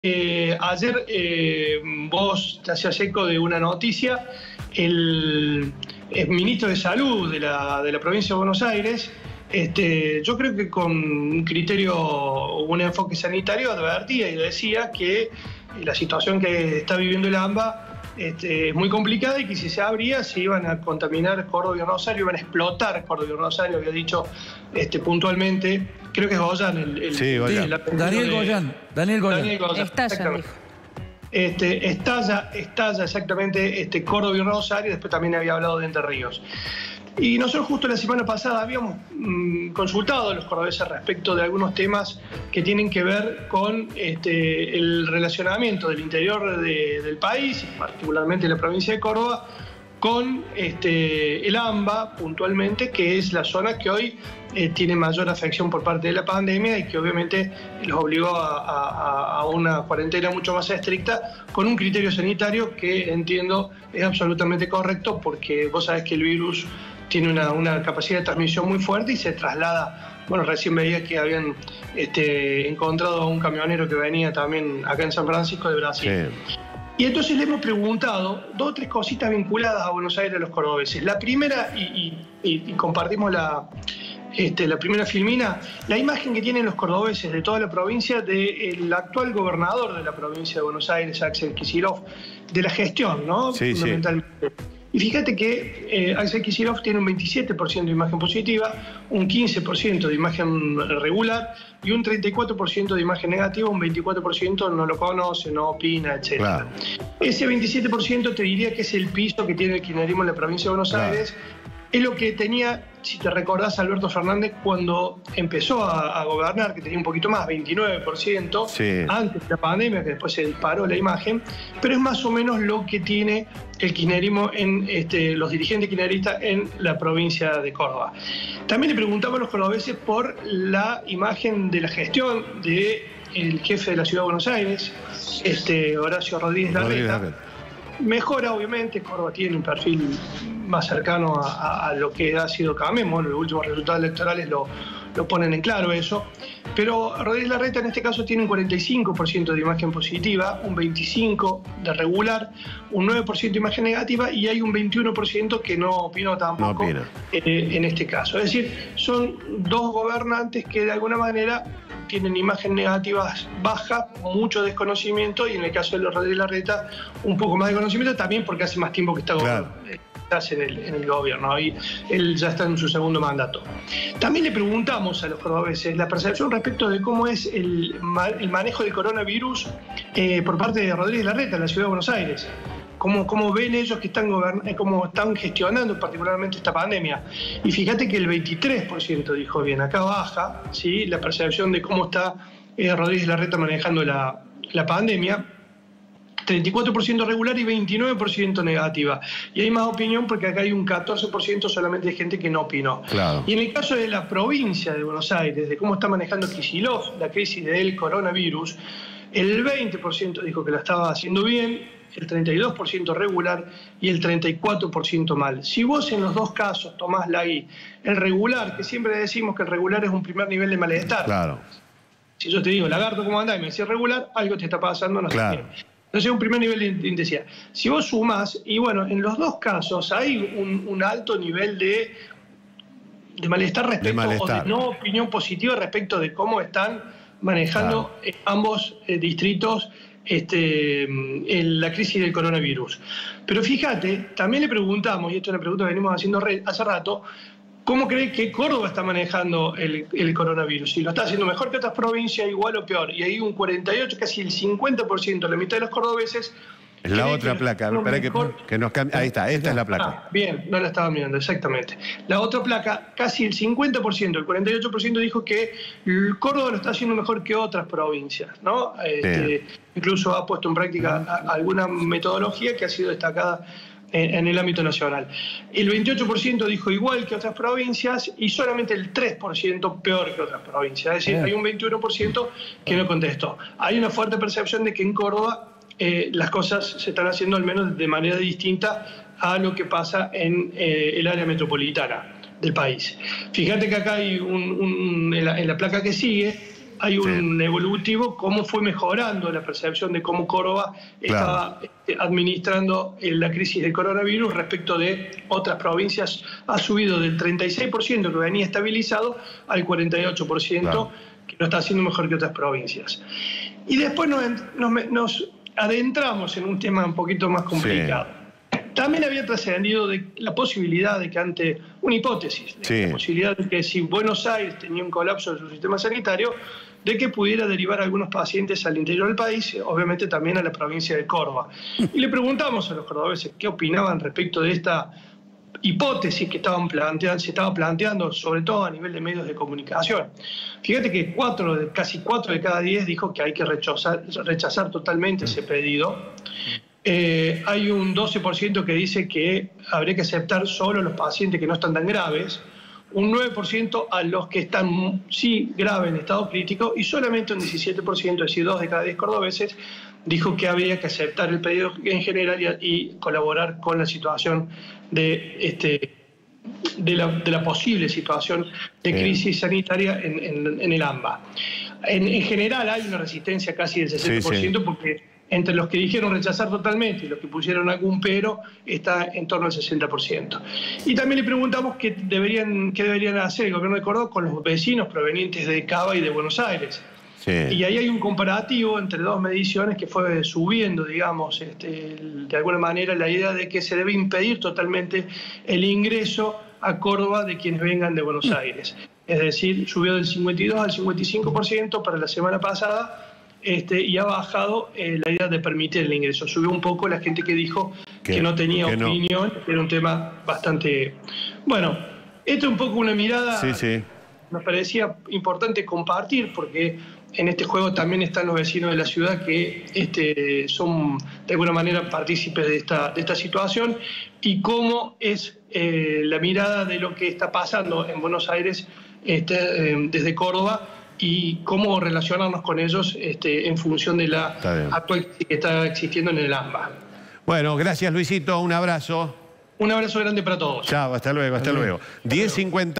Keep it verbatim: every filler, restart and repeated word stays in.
Eh, ayer eh, vos te hacías eco de una noticia. El, el ministro de Salud de la, de la provincia de Buenos Aires, este, yo creo que con un criterio, un enfoque sanitario, advertía y decía que la situación que está viviendo el AMBA este, es muy complicada y que si se abría se iban a contaminar Córdoba y Rosario, iban a explotar Córdoba y Rosario, había dicho este, puntualmente. Creo que es Goyan el... el sí, Goyan. el Daniel de, Goyan. Daniel Goyan. Daniel Goyan. Estalla, dijo. Este, estalla, estalla exactamente este, Córdoba y Rosario, después también había hablado de Entre Ríos. Y nosotros justo la semana pasada habíamos mmm, consultado a los cordobeses respecto de algunos temas que tienen que ver con este, el relacionamiento del interior de, del país, particularmente la provincia de Córdoba, con este, el AMBA puntualmente, que es la zona que hoy eh, tiene mayor afección por parte de la pandemia y que obviamente los obligó a, a, a una cuarentena mucho más estricta, con un criterio sanitario que entiendo es absolutamente correcto, porque vos sabés que el virus tiene una, una capacidad de transmisión muy fuerte y se traslada. Bueno, recién veía que habían este, encontrado a un camionero que venía también acá en San Francisco de Brasil. Sí. Y entonces le hemos preguntado dos o tres cositas vinculadas a Buenos Aires a los cordobeses. La primera, y, y, y compartimos la, este, la primera filmina, la imagen que tienen los cordobeses de toda la provincia del actual gobernador de la provincia de Buenos Aires, Axel Kicillof, de la gestión, ¿no? Sí, fundamentalmente. Sí. Y fíjate que eh, Axel Kicillof tiene un veintisiete por ciento de imagen positiva, un quince por ciento de imagen regular y un treinta y cuatro por ciento de imagen negativa, un veinticuatro por ciento no lo conoce, no opina, etcétera. Claro. Ese veintisiete por ciento te diría que es el piso que tiene el kirchnerismo en la provincia de Buenos claro. Aires. Es lo que tenía, si te recordás, Alberto Fernández cuando empezó a, a gobernar, que tenía un poquito más, veintinueve por ciento, sí. Antes de la pandemia, que después se disparó la imagen, pero es más o menos lo que tiene el kirchnerismo en este, los dirigentes kirchneristas en la provincia de Córdoba. También le preguntamos a los cordobeses por la imagen de la gestión del jefe de la Ciudad de Buenos Aires, este, Horacio Rodríguez Larreta. Mejora, obviamente, Córdoba tiene un perfil más cercano a, a, a lo que ha sido Camemo, los últimos resultados electorales lo, lo ponen en claro eso, pero Rodríguez Larreta en este caso tiene un cuarenta y cinco por ciento de imagen positiva, un veinticinco por ciento de regular, un nueve por ciento de imagen negativa y hay un veintiuno por ciento que no opinó tampoco no opina. eh, en este caso. Es decir, son dos gobernantes que de alguna manera tienen imagen negativa baja, mucho desconocimiento, y en el caso de Rodríguez Larreta un poco más de conocimiento también porque hace más tiempo que está claro. en, el, en el gobierno y él ya está en su segundo mandato. También le preguntamos a los cordobeses la percepción respecto de cómo es el, el manejo del coronavirus eh, por parte de Rodríguez Larreta en la Ciudad de Buenos Aires. Cómo, cómo ven ellos que están, cómo están gestionando particularmente esta pandemia. Y fíjate que el veintitrés por ciento dijo bien, acá baja, ¿sí?, la percepción de cómo está eh, Rodríguez Larreta manejando la, la pandemia, treinta y cuatro por ciento regular y veintinueve por ciento negativa. Y hay más opinión porque acá hay un catorce por ciento solamente de gente que no opinó. Claro. Y en el caso de la provincia de Buenos Aires, de cómo está manejando Kicillof la crisis del coronavirus, el veinte por ciento dijo que la estaba haciendo bien, el treinta y dos por ciento regular y el treinta y cuatro por ciento mal. Si vos en los dos casos tomás la I, el regular, que siempre decimos que el regular es un primer nivel de malestar. Claro. Si yo te digo, lagarto, ¿cómo andás? Y me decís regular, algo te está pasando, no claro. sé qué. Entonces es un primer nivel de intensidad. Si vos sumás, y bueno, en los dos casos hay un, un alto nivel de, de malestar respecto de malestar. o de no opinión positiva respecto de cómo están manejando claro. ambos eh, distritos Este, en la crisis del coronavirus. Pero fíjate, también le preguntamos, y esto es una pregunta que venimos haciendo hace rato, ¿cómo cree que Córdoba está manejando el, el coronavirus? Si lo está haciendo mejor que otras provincias, igual o peor. Y hay un cuarenta y ocho, casi el cincuenta por ciento, la mitad de los cordobeses. Es la otra placa, espera que, que nos cambie. Ahí está, esta es la placa. Ah, bien, no la estaba mirando, exactamente. La otra placa, casi el cincuenta por ciento, el cuarenta y ocho por ciento dijo que el Córdoba lo está haciendo mejor que otras provincias, ¿no? Este, incluso ha puesto en práctica a, alguna metodología que ha sido destacada en, en el ámbito nacional. El veintiocho por ciento dijo igual que otras provincias y solamente el tres por ciento peor que otras provincias. Es decir, bien. Hay un veintiuno por ciento que no contestó. Hay una fuerte percepción de que en Córdoba Eh, las cosas se están haciendo al menos de manera distinta a lo que pasa en eh, el área metropolitana del país. Fíjate que acá hay un, un, en, la, en la placa que sigue hay un sí. evolutivo, cómo fue mejorando la percepción de cómo Córdoba claro. estaba administrando la crisis del coronavirus respecto de otras provincias. Ha subido del treinta y seis por ciento que venía estabilizado al cuarenta y ocho por ciento claro. que lo está haciendo mejor que otras provincias. Y después nos, nos, nos adentramos en un tema un poquito más complicado. Sí. También había trascendido de la posibilidad de que ante una hipótesis, de sí. la posibilidad de que si Buenos Aires tenía un colapso de su sistema sanitario, de que pudiera derivar a algunos pacientes al interior del país, obviamente también a la provincia de Córdoba. Y le preguntamos a los cordobeses qué opinaban respecto de esta hipótesis que estaban planteando, se estaba planteando, sobre todo a nivel de medios de comunicación. Fíjate que cuatro de, casi cuatro de cada diez dijo que hay que rechazar, rechazar totalmente ese pedido. Eh, hay un doce por ciento que dice que habría que aceptar solo los pacientes que no están tan graves, un nueve por ciento a los que están sí graves en estado crítico y solamente un diecisiete por ciento, es decir, dos de cada diez cordobeses, dijo que habría que aceptar el pedido en general y, y colaborar con la situación de, este, de, la, de la posible situación de crisis sanitaria en, en, en el AMBA. En, en general hay una resistencia casi del sesenta por ciento sí, sí. porque entre los que dijeron rechazar totalmente y los que pusieron algún pero, está en torno al sesenta por ciento. Y también le preguntamos qué deberían, qué deberían hacer el gobierno de Córdoba con los vecinos provenientes de Cava y de Buenos Aires. Sí. Y ahí hay un comparativo entre dos mediciones que fue subiendo, digamos, este, de alguna manera la idea de que se debe impedir totalmente el ingreso a Córdoba de quienes vengan de Buenos Aires. Es decir, subió del cincuenta y dos al cincuenta y cinco por ciento para la semana pasada, Este, y ha bajado eh, la idea de permitir el ingreso. Subió un poco la gente que dijo que, que no tenía que opinión, no. que era un tema bastante... Bueno, esto es un poco una mirada sí, sí. nos parecía importante compartir, porque en este juego también están los vecinos de la ciudad que este, son de alguna manera partícipes de esta, de esta situación, y cómo es eh, la mirada de lo que está pasando en Buenos Aires este, eh, desde Córdoba, y cómo relacionarnos con ellos este, en función de la actual que está existiendo en el AMBA. Bueno, gracias Luisito, un abrazo. Un abrazo grande para todos. Chao, hasta luego, hasta, hasta luego. luego. diez cincuenta